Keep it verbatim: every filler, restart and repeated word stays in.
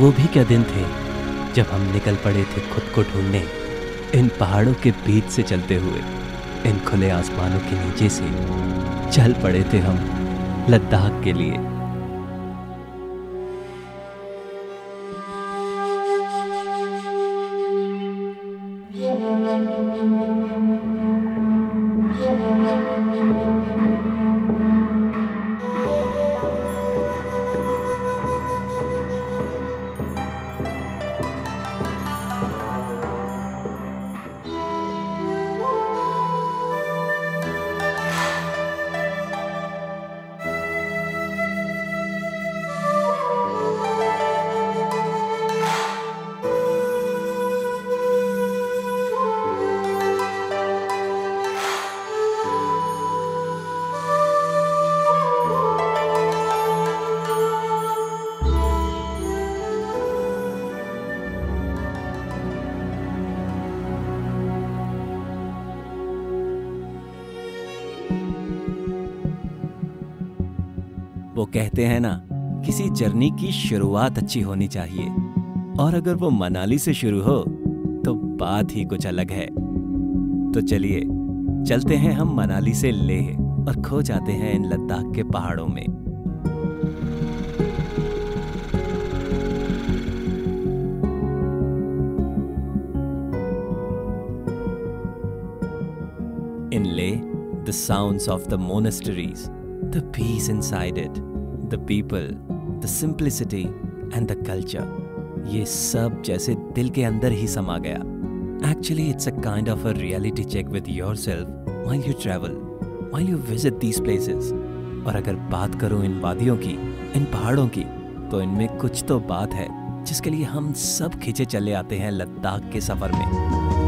वो भी क्या दिन थे जब हम निकल पड़े थे खुद को ढूंढने, इन पहाड़ों के बीच से चलते हुए, इन खुले आसमानों के नीचे से चल पड़े थे हम लद्दाख के लिए। वो कहते हैं ना, किसी जर्नी की शुरुआत अच्छी होनी चाहिए, और अगर वो मनाली से शुरू हो तो बात ही कुछ अलग है। तो चलिए चलते हैं हम मनाली से लेह और खो जाते हैं इन लद्दाख के पहाड़ों में। In Leh, the sounds of the monasteries, the peace inside it, the people, the simplicity and the culture, ये सब जैसे दिल के अंदर ही समा गया। Actually, it's a kind of a reality check with yourself while you travel, while you visit these places. और अगर बात करूं इन वादियों की, इन पहाड़ों की, तो इनमें कुछ तो बात है जिसके लिए हम सब खींचे चले आते हैं लद्दाख के सफर में।